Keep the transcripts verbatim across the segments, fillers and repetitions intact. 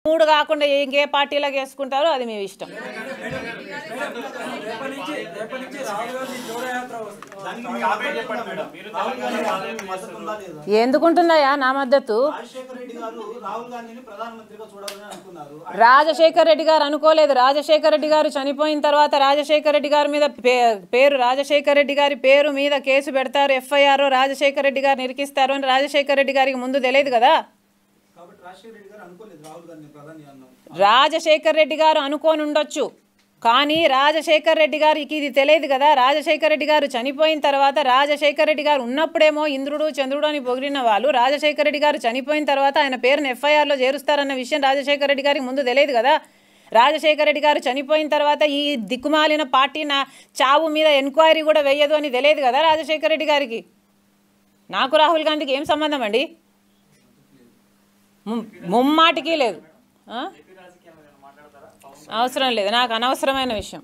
మూడు కాకుండా ఇంకే పార్టీలకు వేసుకుంటారో అది మీ ఇష్టం. ఎందుకుంటున్నాయా నా మద్దతు? రాజశేఖర్ రెడ్డి గారు అనుకోలేదు. రాజశేఖర్ రెడ్డి గారు చనిపోయిన తర్వాత రాజశేఖర్ రెడ్డి గారి మీద పేరు రాజశేఖర్ రెడ్డి గారి పేరు మీద కేసు పెడతారు, ఎఫ్ఐఆర్ రాజశేఖర్ రెడ్డి గారు నిరికిస్తారు అని రాజశేఖర్ రెడ్డి గారికి ముందు తెలియదు కదా. రాజశేఖర్ రెడ్డి గారు అనుకోని ఉండొచ్చు, కానీ రాజశేఖర్ రెడ్డి గారికి ఇది తెలియదు కదా. రాజశేఖర్ రెడ్డి గారు చనిపోయిన తర్వాత రాజశేఖర్ రెడ్డి గారు ఉన్నప్పుడేమో ఇంద్రుడు చంద్రుడు అని పొగిడిన వాళ్ళు రాజశేఖర్ రెడ్డి గారు చనిపోయిన తర్వాత ఆయన పేరును ఎఫ్ఐఆర్లో చేరుస్తారన్న విషయం రాజశేఖర్ రెడ్డి గారికి ముందు తెలియదు కదా. రాజశేఖర్ రెడ్డి గారు చనిపోయిన తర్వాత ఈ దిక్కుమాలిన పార్టీ నా చావు మీద ఎంక్వైరీ కూడా వేయదు అని తెలియదు కదా రాజశేఖర్ రెడ్డి గారికి. నాకు రాహుల్ గాంధీకి ఏం సంబంధం అండి? ముమ్మాటికి లేదు, అవసరం లేదు, నాకు అనవసరమైన విషయం.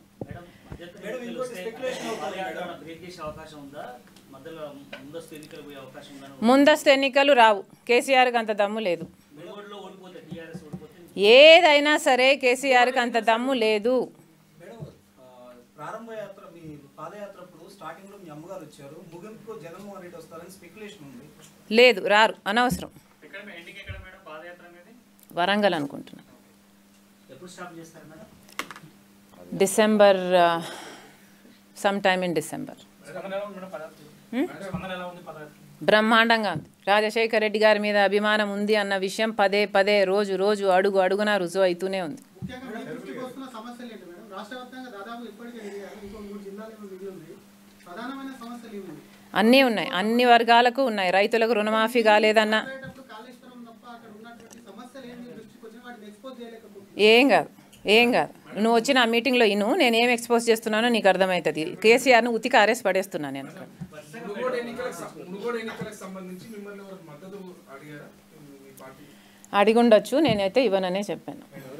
ముందస్తు ఎన్నికలు రావు, కేసీఆర్కి అంత దమ్ము లేదు. ఏదైనా సరే కేసీఆర్కి అంత దమ్ము లేదు. లేదు, రారు, అనవసరం. వరంగల్ అనుకుంటున్నా. December, some time in December. బ్రహ్మాండంగా ఉంది. రాజశేఖర్ రెడ్డి గారి మీద అభిమానం ఉంది అన్న విషయం పదే పదే రోజు రోజు అడుగు అడుగున రుజువు అవుతూనే ఉంది. అన్నీ ఉన్నాయి, అన్ని వర్గాలకు ఉన్నాయి. రైతులకు రుణమాఫీ కాలేదన్న ఏం కాదు, ఏం కాదు. నువ్వు వచ్చిన ఆ మీటింగ్లో ఇను, నేను ఏం ఎక్స్పోజ్ చేస్తున్నానో నీకు అర్థమవుతుంది. కేసీఆర్ను ఉతికి అరెస్ట్ పడేస్తున్నాను నేను. అడిగి ఉండొచ్చు, నేనైతే ఇవ్వననే చెప్పాను.